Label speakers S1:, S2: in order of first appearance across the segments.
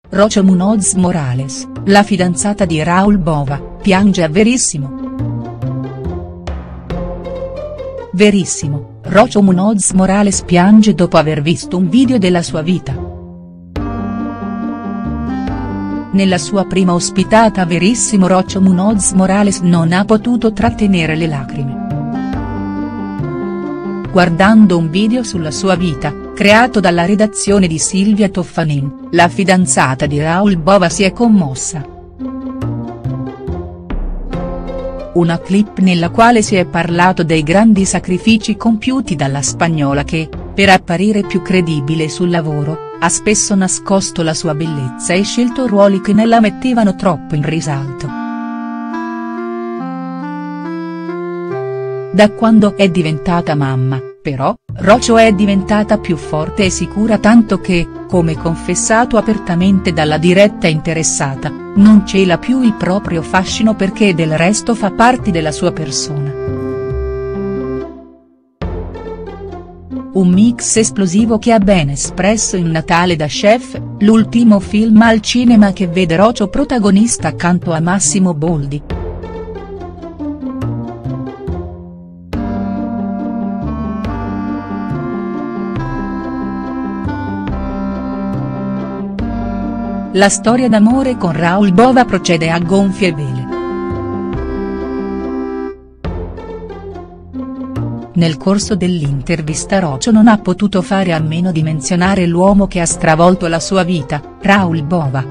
S1: Rocio Munoz Morales, la fidanzata di Raúl Bova, piange a Verissimo. Verissimo, Rocio Munoz Morales piange dopo aver visto un video della sua vita. Nella sua prima ospitata a Verissimo Rocio Munoz Morales non ha potuto trattenere le lacrime. Guardando un video sulla sua vita, creato dalla redazione di Silvia Toffanin, la fidanzata di Raúl Bova si è commossa. Una clip nella quale si è parlato dei grandi sacrifici compiuti dalla spagnola che, per apparire più credibile sul lavoro, ha spesso nascosto la sua bellezza e scelto ruoli che ne la mettevano troppo in risalto. Da quando è diventata mamma, però, Rocio è diventata più forte e sicura, tanto che, come confessato apertamente dalla diretta interessata, non cela più il proprio fascino perché del resto fa parte della sua persona. Un mix esplosivo che ha ben espresso in Natale da Chef, l'ultimo film al cinema che vede Rocio protagonista accanto a Massimo Boldi. La storia d'amore con Raúl Bova procede a gonfie vele. Nel corso dell'intervista Rocio non ha potuto fare a meno di menzionare l'uomo che ha stravolto la sua vita, Raúl Bova.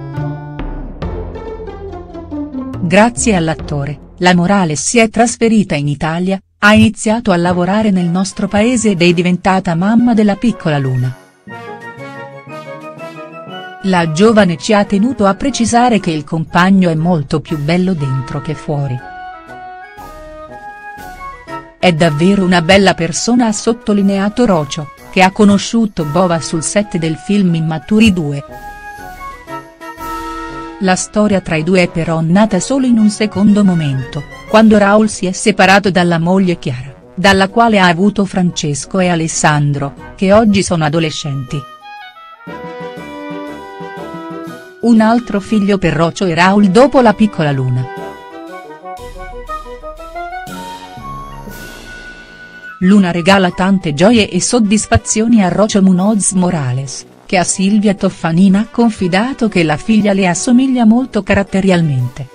S1: Grazie all'attore, la Morales si è trasferita in Italia, ha iniziato a lavorare nel nostro paese ed è diventata mamma della piccola Luna. La giovane ci ha tenuto a precisare che il compagno è molto più bello dentro che fuori. È davvero una bella persona, ha sottolineato Rocio, che ha conosciuto Bova sul set del film Immaturi 2. La storia tra i due è però nata solo in un secondo momento, quando Raúl si è separato dalla moglie Chiara, dalla quale ha avuto Francesco e Alessandro, che oggi sono adolescenti. Un altro figlio per Rocio e Raúl dopo la piccola Luna. Luna regala tante gioie e soddisfazioni a Rocio Munoz Morales, che a Silvia Toffanin ha confidato che la figlia le assomiglia molto caratterialmente.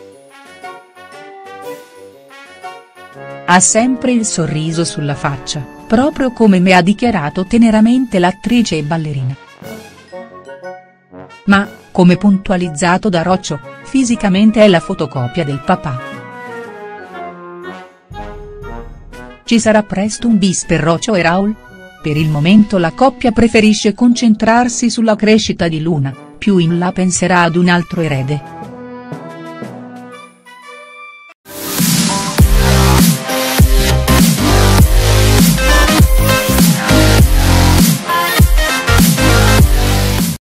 S1: Ha sempre il sorriso sulla faccia, proprio come mi ha dichiarato teneramente l'attrice e ballerina. Ma, come puntualizzato da Rocio, fisicamente è la fotocopia del papà. Ci sarà presto un bis per Rocio e Raúl? Per il momento la coppia preferisce concentrarsi sulla crescita di Luna, più in là penserà ad un altro erede.